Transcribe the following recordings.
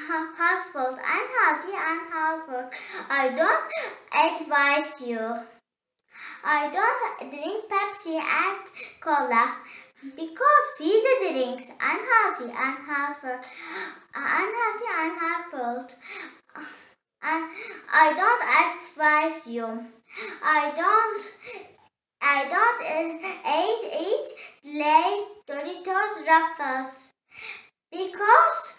fast food, unhealthy and harmful. I don't advise you. I don't drink Pepsi and Cola because fizzy drinks unhealthy and harmful. Unhealthy and harmful. And I don't advise you. I don't eat Lay's, Doritos, Ruffles because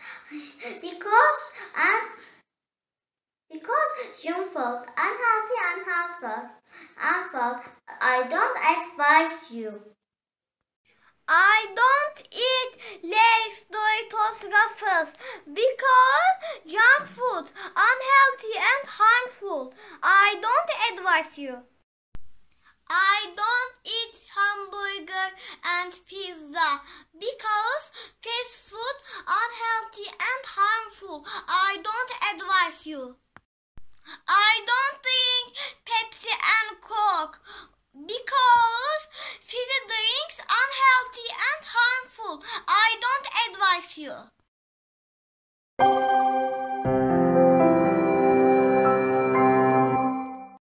harmful, unhealthy and harmful. I don't advise you. I don't eat Lay's, Doritos, Ruffles because junk food, unhealthy and harmful. I don't advise you. I don't eat hamburger and pizza because fast food, unhealthy and harmful. I don't advise you. I don't drink Pepsi and Coke because fizzy drinks unhealthy and harmful. I don't advise you.